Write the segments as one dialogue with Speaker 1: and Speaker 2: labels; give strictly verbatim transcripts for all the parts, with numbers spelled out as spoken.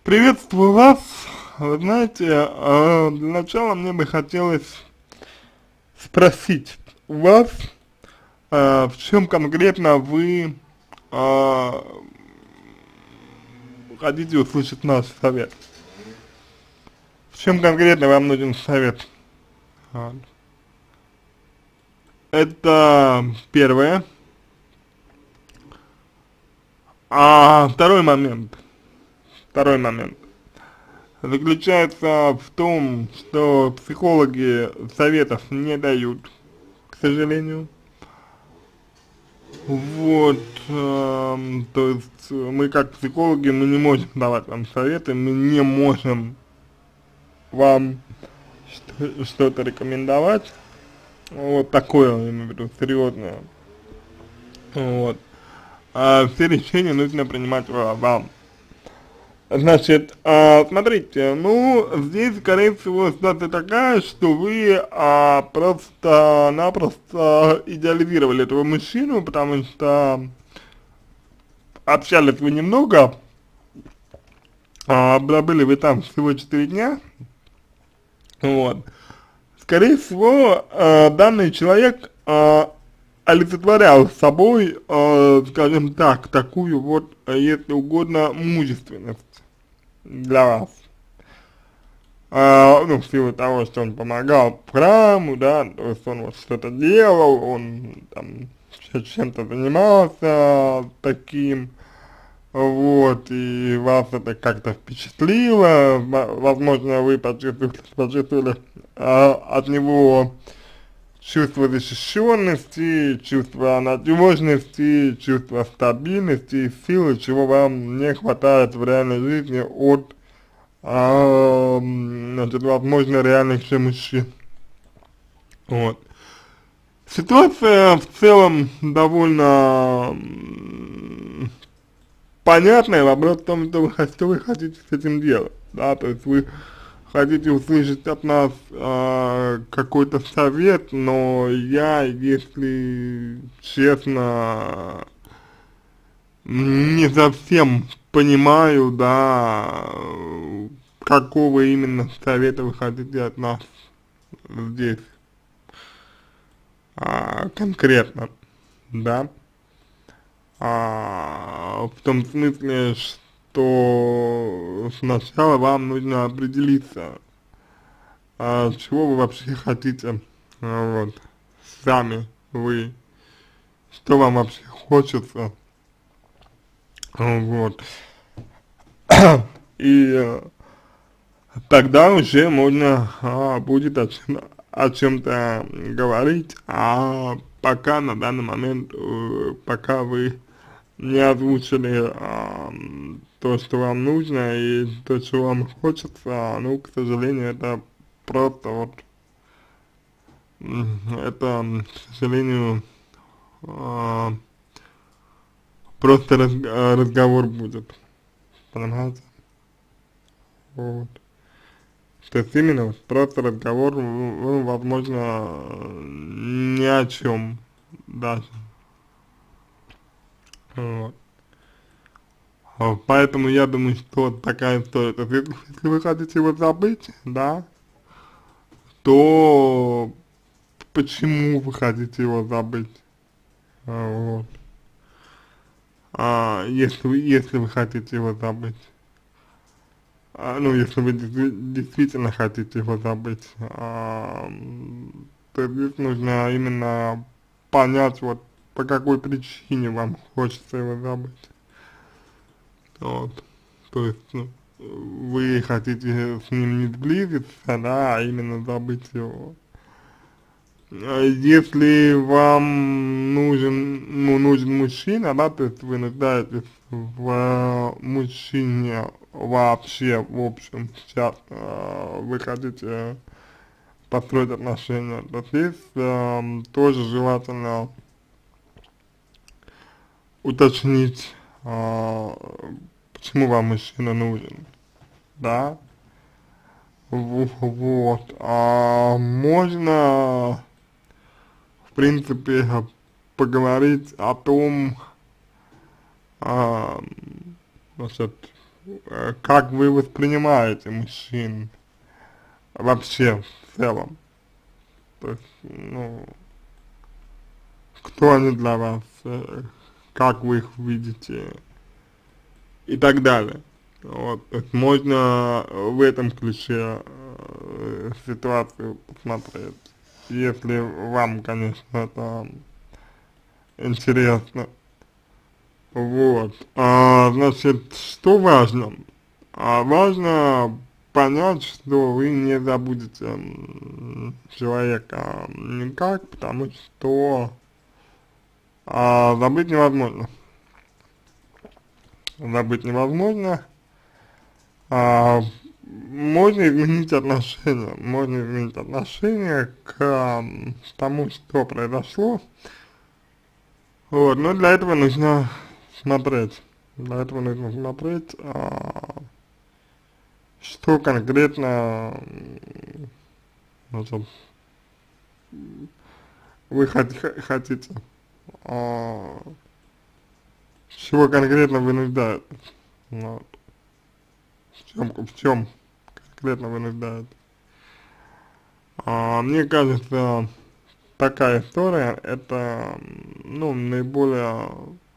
Speaker 1: Приветствую вас. Вы знаете, э, для начала мне бы хотелось спросить у вас, э, в чем конкретно вы э, хотите услышать наш совет? В чем конкретно вам нужен совет? Вот. Это первое. А второй момент, второй момент заключается в том, что психологи советов не дают, к сожалению. Вот, эм, то есть мы как психологи, мы не можем давать вам советы, мы не можем вам что- что-то рекомендовать, вот такое, я имею в виду, серьезное, вот, а все решения нужно принимать ва- вам. Значит, а, смотрите, ну, здесь, скорее всего, ситуация такая, что вы а, просто-напросто идеализировали этого мужчину, потому что общались вы немного, а, пробыли вы там всего четыре дня, вот. Скорее всего, а, данный человек а, олицетворял собой, а, скажем так, такую вот, а, если угодно, мужественность для вас. А, ну, в силу того, что он помогал храму, да, то есть он вот что-то делал, он там ч- чем-то занимался таким, вот, и вас это как-то впечатлило, во- возможно, вы почувствовали, почувствовали а, от него чувство защищенности, чувство надежности, чувство стабильности и силы, чего вам не хватает в реальной жизни от а, м, значит, возможно, реальных же мужчин. Вот. Ситуация в целом довольно м, понятная, вопрос в том, что вы, хо- что вы хотите с этим делать, да, то есть вы хотите услышать от нас а, какой-то совет, но я, если честно, не совсем понимаю, да, какого именно совета вы хотите от нас здесь, а, конкретно, да, а, в том смысле, что сначала вам нужно определиться, а, чего вы вообще хотите, а, вот, сами вы, что вам вообще хочется, а, вот, и э, тогда уже можно а, будет о чем, о чем-то говорить, а пока на данный момент, э, пока вы не озвучили а, то, что вам нужно и то, что вам хочется, ну, к сожалению, это просто вот, м, это, м, к сожалению, а, просто раз- а, разговор будет, понимаете? Вот. То есть именно вот просто разговор, ну, возможно, ни о чем даже. Вот. А, Поэтому я думаю, что вот такая история. То есть, если, если вы хотите его забыть, да, то почему вы хотите его забыть? А, вот. А, если вы, если вы хотите его забыть. А, ну, если вы действи- действительно хотите его забыть, а, м, то здесь нужно именно понять, вот, по какой причине вам хочется его забыть. Вот. То есть, ну, вы хотите с ним не сблизиться, да, а именно забыть его. А если вам нужен, ну, нужен мужчина, да, то есть вы нуждаетесь в э, мужчине вообще, в общем, сейчас э, вы хотите построить отношения, то здесь э, тоже желательно уточнить, э, почему вам мужчина нужен, да, В- вот, а можно, в принципе, поговорить о том, а, значит, э, как вы воспринимаете мужчин вообще в целом. То есть, ну, кто они для вас, э, как вы их видите и так далее. Вот, то есть можно в этом ключе э, ситуацию посмотреть, если вам, конечно, это интересно. Вот, а, значит, что важно? А важно понять, что вы не забудете м, человека никак, потому что а, забыть невозможно. Забыть невозможно. А, можно изменить отношения, можно изменить отношения к м, тому, что произошло. Вот, но для этого нужно смотреть. Для этого нужно смотреть, а, что конкретно, м, значит, вы хот хотите, а, чего конкретно вы нуждаетесь. Вот. В чем, в чем конкретно вы нуждаетесь. А, мне кажется, такая история, это, ну, наиболее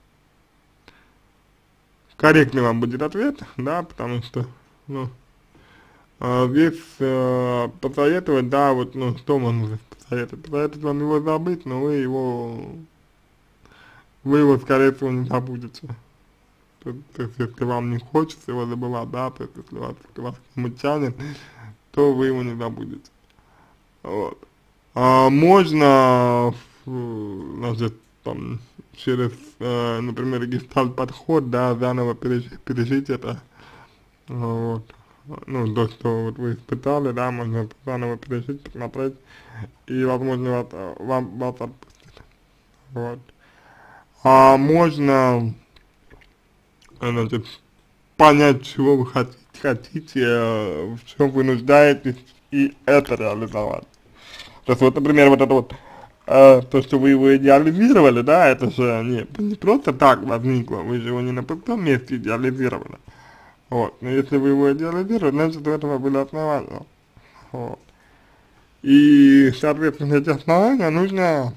Speaker 1: корректный вам будет ответ, да, потому что, ну, а, здесь э, посоветовать, да, вот, ну, что можно здесь посоветовать? Посоветовать вам его забыть, но вы его, вы его, скорее всего, не забудете. То, то есть, если вам не хочется его забывать, да, то есть, если вас, если вас к нему тянет, то вы его не забудете. Вот. А можно, значит, там, через, э, например, гештальт-подход, да, заново пережить, пережить это, вот, ну, то, что вот вы испытали, да, можно заново пережить, посмотреть, и, возможно, вас, вам, вас отпустит, вот. А можно, значит, понять, чего вы хотите, хотите, в чем вы нуждаетесь, и это реализовать. То есть, вот, например, вот это вот, э, то, что вы его идеализировали, да, это же не, не просто так возникло, вы же его не на пустом месте идеализировали. Вот, но если вы его идеализировали, значит, у этого были основания. Вот. И, соответственно, эти основания нужно,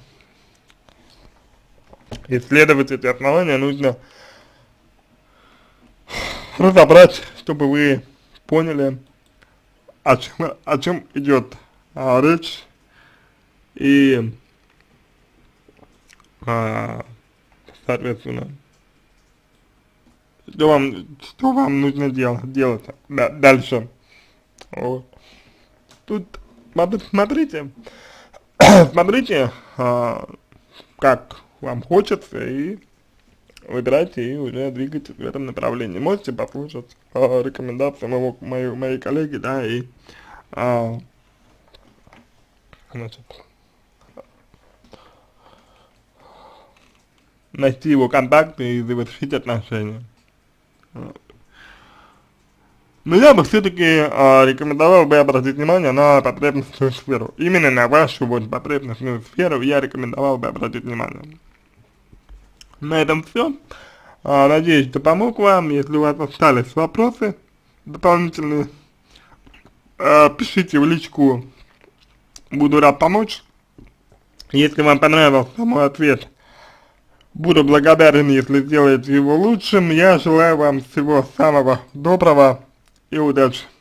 Speaker 1: исследовать эти основания нужно разобрать, чтобы вы поняли, о чем, о чем идет а, речь, и, а, соответственно, что вам, что вам нужно делать, делать да, дальше. Вот. Тут смотрите, смотрите, а, как вам хочется, и выбирайте, и уже двигайтесь в этом направлении. Можете послушать а, рекомендации моего, моей, моей коллеги, да, и, а, значит, найти его контакты и завершить отношения. Вот. Но я бы все-таки э, рекомендовал бы обратить внимание на потребностную сферу. Именно на вашу вот потребностную сферу я рекомендовал бы обратить внимание. На этом все. Э, надеюсь, что помог вам. Если у вас остались вопросы дополнительные, э, пишите в личку, буду рад помочь. Если вам понравился мой ответ, буду благодарен, если сделаете его лучшим. Я желаю вам всего самого доброго и удачи.